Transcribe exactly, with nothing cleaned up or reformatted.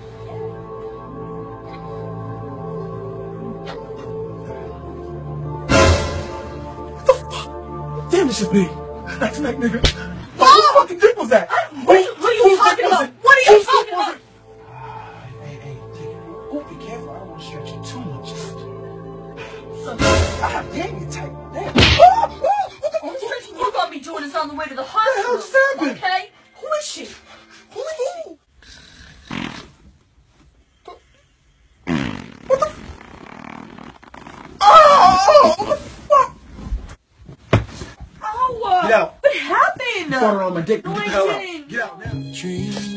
What the fuck? Damn, this is me. Not tonight, nigga. What the fucking dick was that? What are you, what are you talking about? What are you talking about? Hey, hey, take it. Oh, be careful. I don't want to stretch you too much. Ah, damn, you tight. Damn. Ah, ah, what the fuck? You got me doing this on the way to the What the hell hospital. just happened? Okay? Who is she? Who is who? What the? Oh! What the fuck? Oh, uh, Get out. what happened? You fought her on my dick. No, Get I the hell out. didn't. Get out now.